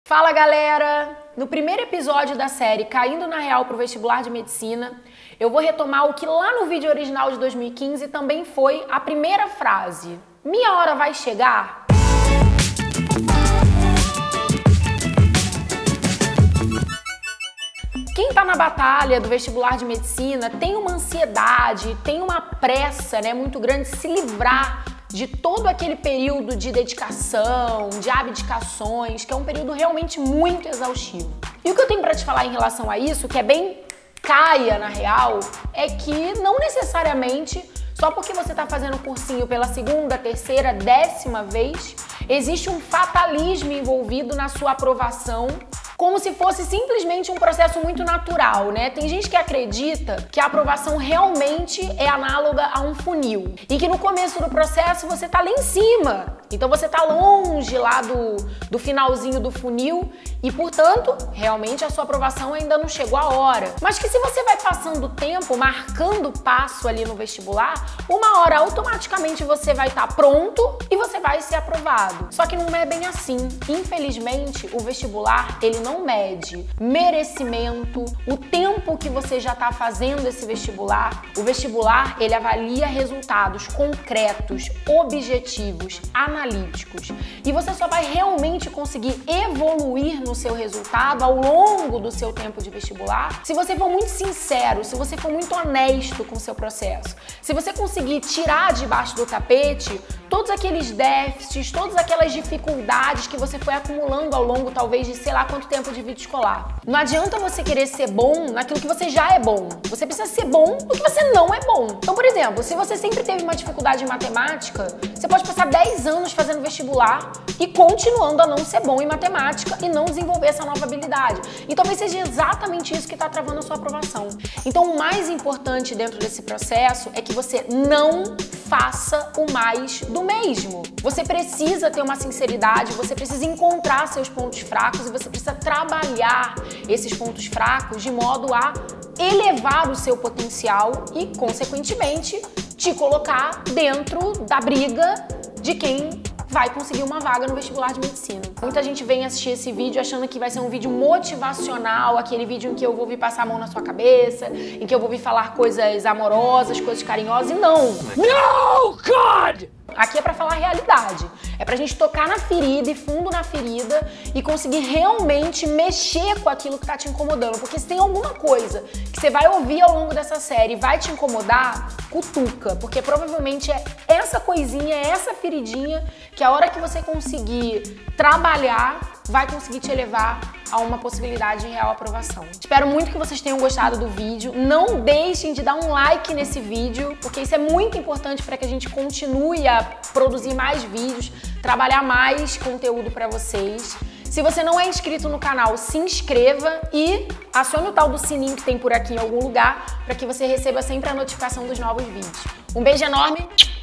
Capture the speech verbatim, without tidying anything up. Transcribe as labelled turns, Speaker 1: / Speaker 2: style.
Speaker 1: Fala galera! No primeiro episódio da série Caindo na Real pro Vestibular de Medicina, eu vou retomar o que lá no vídeo original de dois mil e quinze também foi a primeira frase. Minha hora vai chegar? Quem tá na batalha do vestibular de medicina tem uma ansiedade, tem uma pressa, né, muito grande de se livrar de todo aquele período de dedicação, de abdicações, que é um período realmente muito exaustivo. E o que eu tenho para te falar em relação a isso, que é bem caia na real, é que não necessariamente só porque você está fazendo cursinho pela segunda, terceira, décima vez, existe um fatalismo envolvido na sua aprovação, como se fosse simplesmente um processo muito natural, né? Tem gente que acredita que a aprovação realmente é análoga a um funil e que no começo do processo você tá lá em cima, então você tá longe lá do, do finalzinho do funil e, portanto, realmente a sua aprovação ainda não chegou a hora. Mas que se você vai passando o tempo, marcando passo ali no vestibular, uma hora automaticamente você vai estar pronto e você vai ser aprovado. Só que não é bem assim. Infelizmente, o vestibular, ele não não mede merecimento, o tempo que você já está fazendo esse vestibular. O vestibular, ele avalia resultados concretos, objetivos, analíticos. E você só vai realmente conseguir evoluir no seu resultado ao longo do seu tempo de vestibular se você for muito sincero, se você for muito honesto com o seu processo. Se você conseguir tirar debaixo do tapete todos aqueles déficits, todas aquelas dificuldades que você foi acumulando ao longo, talvez, de sei lá quanto tempo de vida escolar. Não adianta você querer ser bom naquilo que você já é bom. Você precisa ser bom no que você não é bom. Então, por exemplo, se você sempre teve uma dificuldade em matemática, você pode passar dez anos fazendo vestibular e continuando a não ser bom em matemática e não desenvolver essa nova habilidade. E talvez seja exatamente isso que está travando a sua aprovação. Então, o mais importante dentro desse processo é que você não faça o mais do mesmo. Você precisa ter uma sinceridade, você precisa encontrar seus pontos fracos e você precisa trabalhar esses pontos fracos de modo a elevar o seu potencial e, consequentemente, te colocar dentro da briga de quem vai conseguir uma vaga no vestibular de medicina. Muita gente vem assistir esse vídeo achando que vai ser um vídeo motivacional, aquele vídeo em que eu vou vir passar a mão na sua cabeça, em que eu vou vir falar coisas amorosas, coisas carinhosas, e não! No, God! Aqui é pra falar a realidade. É pra gente tocar na ferida e fundo na ferida e conseguir realmente mexer com aquilo que tá te incomodando. Porque se tem alguma coisa que você vai ouvir ao longo dessa série e vai te incomodar, cutuca. Porque provavelmente é essa coisinha, é essa feridinha que a hora que você conseguir trabalhar, vai conseguir te elevar a uma possibilidade de real aprovação. Espero muito que vocês tenham gostado do vídeo. Não deixem de dar um like nesse vídeo, porque isso é muito importante para que a gente continue a produzir mais vídeos, trabalhar mais conteúdo para vocês. Se você não é inscrito no canal, se inscreva e acione o tal do sininho que tem por aqui em algum lugar para que você receba sempre a notificação dos novos vídeos. Um beijo enorme!